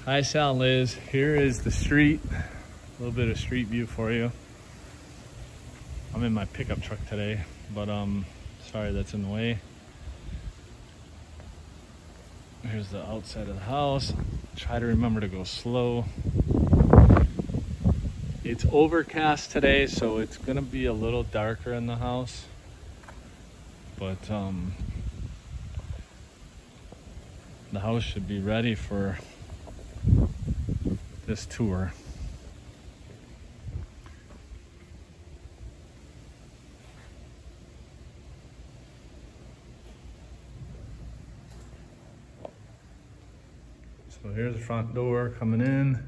Hi, Sal and Liz. Here is the street. A little bit of street view for you. I'm in my pickup truck today, but sorry that's in the way. Here's the outside of the house. Try to remember to go slow. It's overcast today, so it's gonna be a little darker in the house. But the house should be ready for this tour. So here's the front door coming in.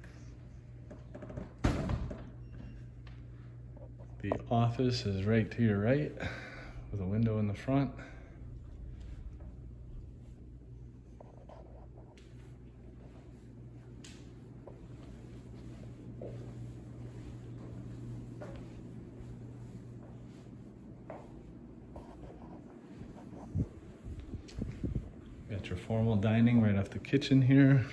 The office is right to your right with a window in the front. Got your formal dining right off the kitchen here.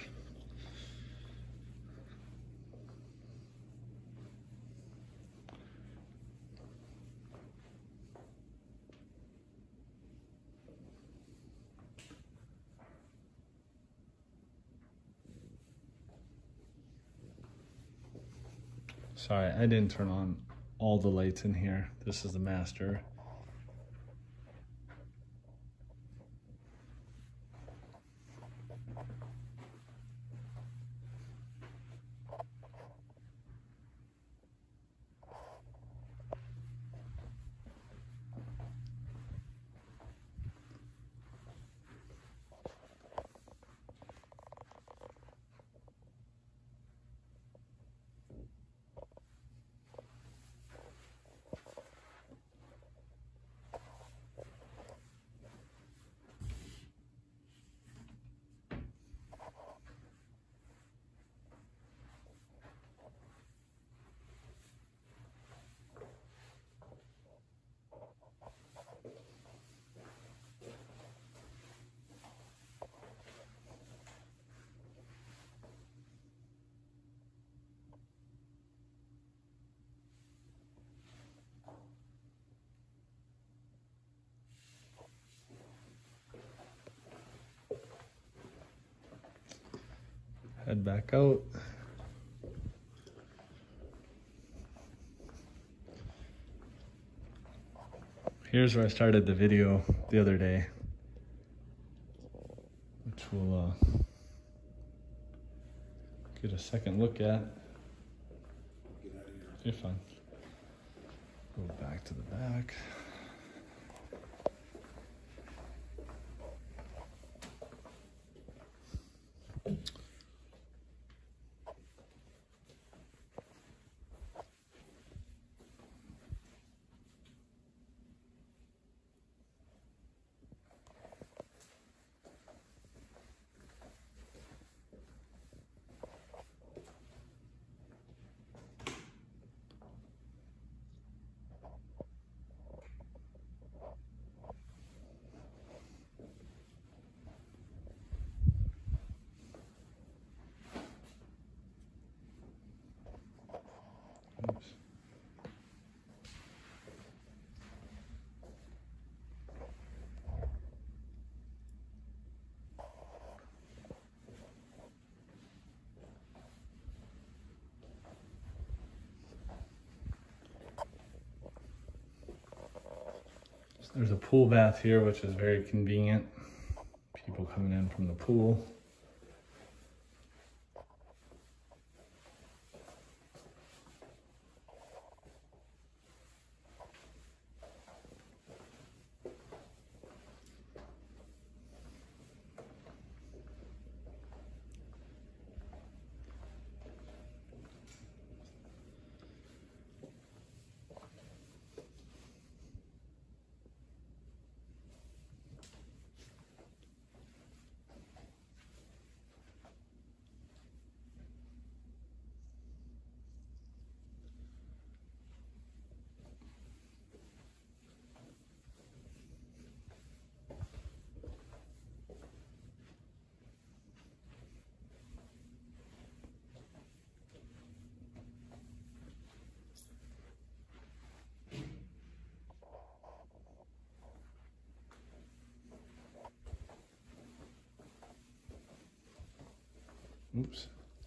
Sorry, I didn't turn on all the lights in here. This is the master. Head back out. Here's where I started the video the other day, which we'll get a second look at. You're fine. Go back to the back. Oops. So there's a pool bath here, which is very convenient. People coming in from the pool. Oops.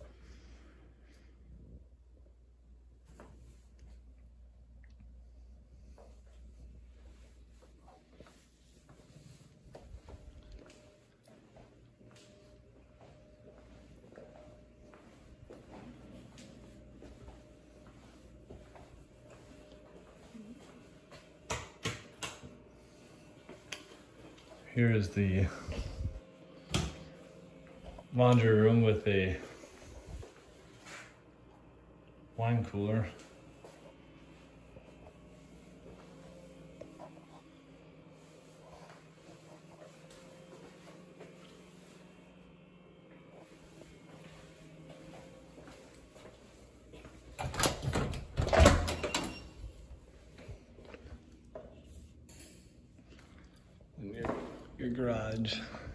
Here is the laundry room with a wine cooler. And your garage.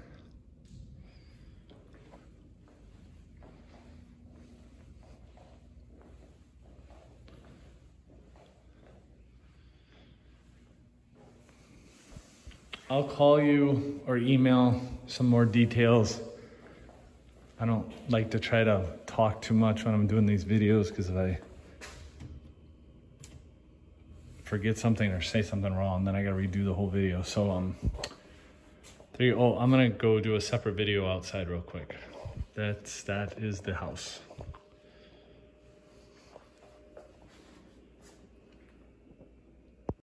I'll call you or email some more details. I don't like to try to talk too much when I'm doing these videos because if I forget something or say something wrong, then I gotta redo the whole video. So I'm gonna go do a separate video outside real quick. That is the house.